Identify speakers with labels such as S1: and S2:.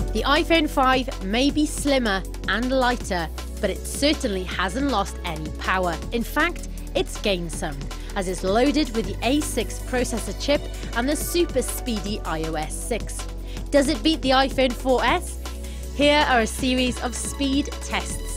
S1: The iPhone 5 may be slimmer and lighter, but it certainly hasn't lost any power. In fact, it's gained some, as it's loaded with the A6 processor chip and the super speedy iOS 6. Does it beat the iPhone 4S? Here are a series of speed tests.